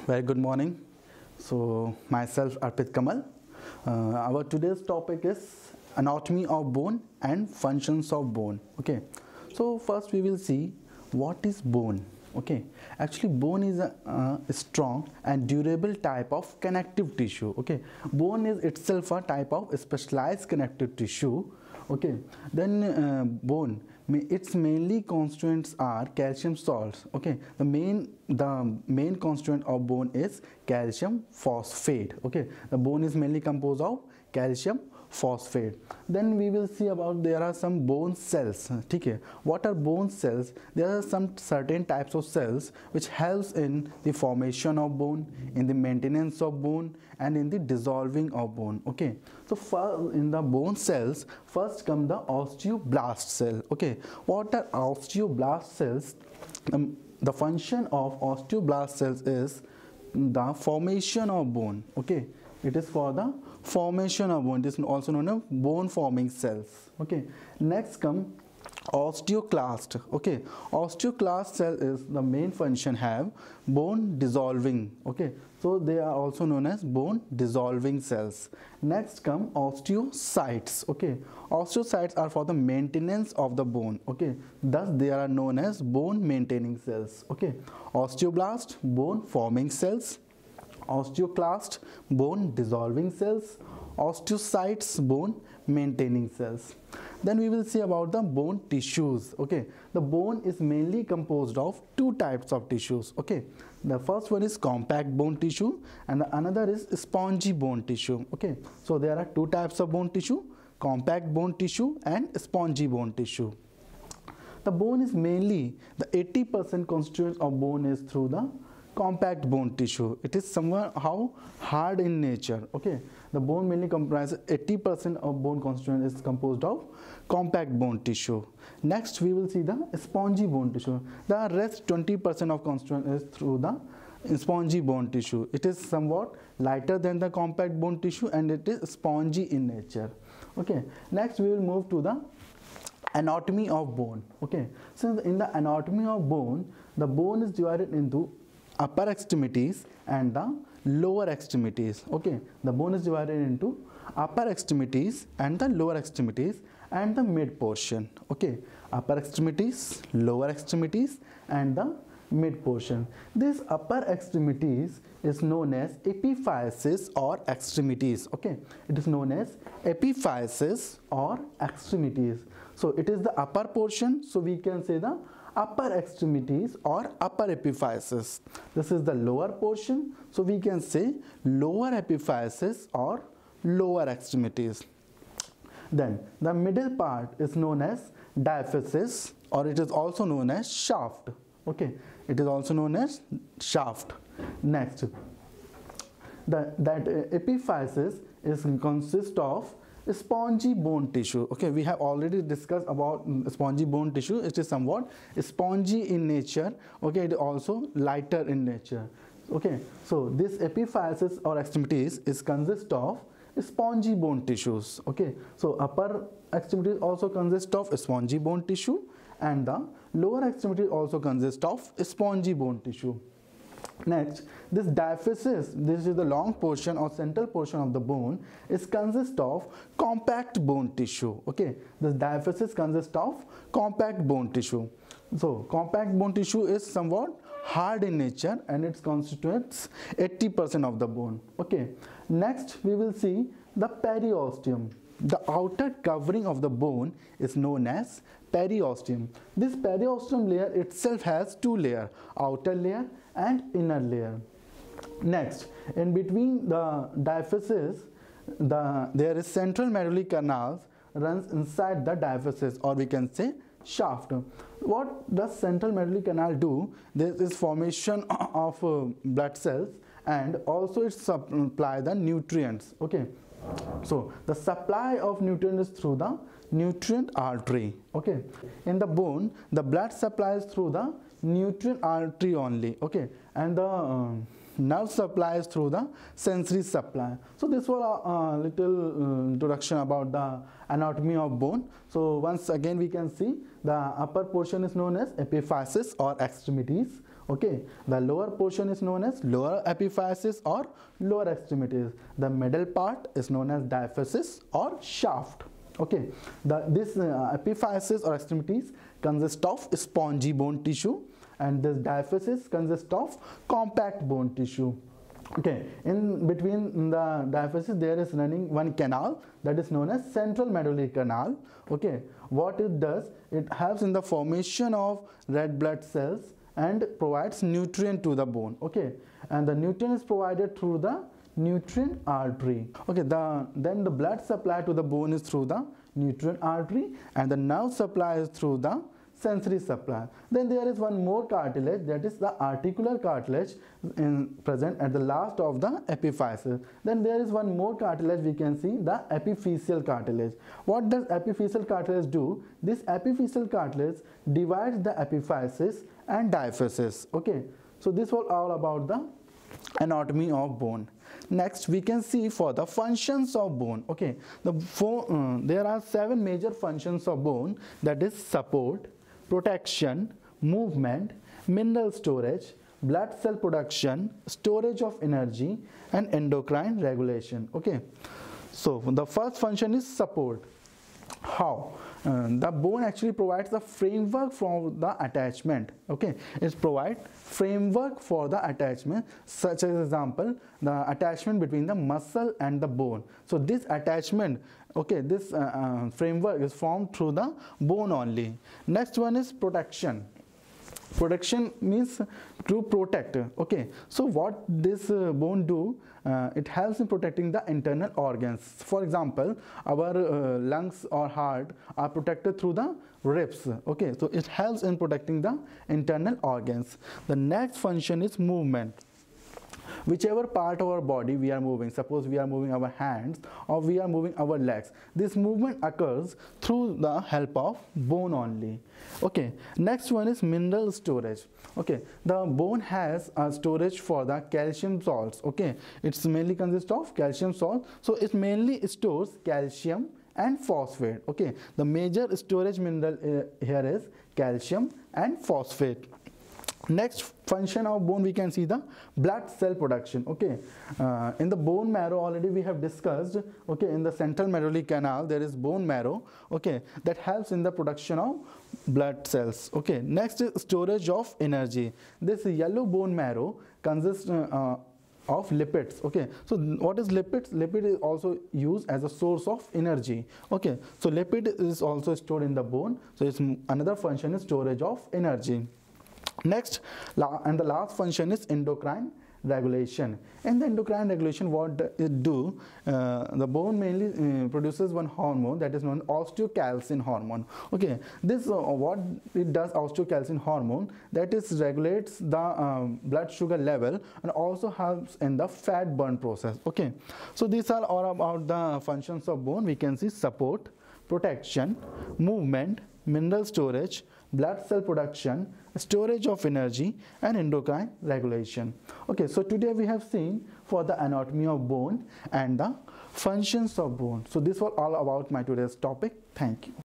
Very good morning. So myself Arpit Kamal. Our today's topic is anatomy of bone and functions of bone. Okay. So first we will see what is bone. Okay. Actually bone is a strong and durable type of connective tissue. Okay. Bone is itself a type of specialized connective tissue. Okay. Then bone, its mainly constituents are calcium salts. Okay, the main constituent of bone is calcium phosphate. Okay, the bone is mainly composed of calcium phosphate. Then we will see about there are some bone cells. Okay, what are bone cells? There are some certain types of cells which helps in the formation of bone, in the maintenance of bone, and in the dissolving of bone. Okay, so in the bone cells, first come the osteoblast cell. Okay, what are osteoblast cells? The function of osteoblast cells is the formation of bone. Okay, it is for the formation of bone. It is also known as bone forming cells. Okay, next come osteoclast. Okay, osteoclast cell is the main function have bone dissolving. Okay, so they are also known as bone dissolving cells. Next come osteocytes. Okay, osteocytes are for the maintenance of the bone. Okay, thus they are known as bone maintaining cells. Okay, osteoblast, bone forming cells; osteoclast, bone dissolving cells; osteocytes, bone maintaining cells. Then we will see about the bone tissues. Okay, the bone is mainly composed of two types of tissues. Okay, the first one is compact bone tissue and the another is spongy bone tissue. Okay, so there are two types of bone tissue: compact bone tissue and spongy bone tissue. The bone is mainly the 80% constituents of bone is through the compact bone tissue. It is somehow hard in nature. Okay, the bone mainly comprises 80% of bone constituent is composed of compact bone tissue. Next we will see the spongy bone tissue. The rest 20% of constituent is through the spongy bone tissue. It is somewhat lighter than the compact bone tissue and it is spongy in nature. Okay, next we will move to the anatomy of bone. Okay, so in the anatomy of bone, the bone is divided into upper extremities and the lower extremities. Okay, the bone is divided into upper extremities and the lower extremities and the mid portion. Okay, upper extremities, lower extremities and the mid portion. This upper extremities is known as epiphysis or extremities. Okay, it is known as epiphysis or extremities. So it is the upper portion, so we can say the upper extremities or upper epiphysis. This is the lower portion, so we can say lower epiphysis or lower extremities. Then the middle part is known as diaphysis or it is also known as shaft. Okay, it is also known as shaft. Next, that epiphysis consists of spongy bone tissue. Okay, we have already discussed about spongy bone tissue. It is somewhat spongy in nature. Okay, it is also lighter in nature. Okay, so this epiphysis or extremities is consist of spongy bone tissues. Okay, so upper extremities also consist of spongy bone tissue and the lower extremities also consist of spongy bone tissue. Next, this diaphysis, this is the long portion or central portion of the bone, is consist of compact bone tissue. Okay, this diaphysis consists of compact bone tissue. So compact bone tissue is somewhat hard in nature and it constitutes 80% of the bone. Okay, next we will see the periosteum. The outer covering of the bone is known as periosteum. This periosteum layer itself has two layers, outer layer and inner layer. Next, in between the diaphysis, there is central medullary canal runs inside the diaphysis or we can say shaft. What does central medullary canal do? There is formation of blood cells and also it supply the nutrients. Okay, so the supply of nutrients is through the nutrient artery. Okay, in the bone the blood supply is through the nutrient artery only. Okay, and the nerve supply is through the sensory supply. So this was a little introduction about the anatomy of bone. So once again we can see the upper portion is known as epiphysis or extremities. Okay, the lower portion is known as lower epiphysis or lower extremities. The middle part is known as diaphysis or shaft. Okay, this epiphysis or extremities consist of spongy bone tissue, and this diaphysis consists of compact bone tissue. Okay, in between the diaphysis there is running one canal that is known as central medullary canal. Okay, what it does, it helps in the formation of red blood cells and provides nutrient to the bone. Okay, and the nutrient is provided through the nutrient artery. Okay, then the blood supply to the bone is through the nutrient artery, and the nerve supply is through the sensory supply. Then there is one more cartilage, that is the articular cartilage present at the last of the epiphysis. Then there is one more cartilage, we can see the epiphyseal cartilage. What does epiphyseal cartilage do? This epiphyseal cartilage divides the epiphysis and diaphysis. Okay, so this was all about the anatomy of bone. Next we can see for the functions of bone. Okay, there are 7 major functions of bone, that is support, protection, movement, mineral storage, blood cell production, storage of energy, and endocrine regulation. Okay, so the first function is support. How? The bone actually provides the framework for the attachment. Okay, it provides framework for the attachment, such as example the attachment between the muscle and the bone. So this attachment, okay, this framework is formed through the bone only. Next one is protection. Protection means to protect. Okay, so what this bone do, it helps in protecting the internal organs. For example, our lungs or heart are protected through the ribs. Okay, so it helps in protecting the internal organs. The next function is movement. Whichever part of our body we are moving, suppose we are moving our hands or we are moving our legs, this movement occurs through the help of bone only. Okay, next one is mineral storage. Okay, the bone has a storage for the calcium salts. Okay, it's mainly consists of calcium salt, so it mainly stores calcium and phosphate. Okay, the major storage mineral here is calcium and phosphate. Next function of bone, we can see the blood cell production. Okay, in the bone marrow already we have discussed. Okay, in the central medullary canal there is bone marrow. Okay, that helps in the production of blood cells. Okay, next is storage of energy. This yellow bone marrow consists of lipids. Okay, so what is lipids? Lipid is also used as a source of energy. Okay, so lipid is also stored in the bone, so it's another function is storage of energy. Next and the last function is endocrine regulation. In the endocrine regulation, what it do, the bone mainly produces one hormone that is known as osteocalcin hormone. Okay, this what it does, osteocalcin hormone, that is regulates the blood sugar level and also helps in the fat burn process. Okay, so these are all about the functions of bone. We can see support, protection, movement, mineral storage, blood cell production, storage of energy, and endocrine regulation. Okay, so today we have seen for the anatomy of bone and the functions of bone. So this was all about my today's topic. Thank you.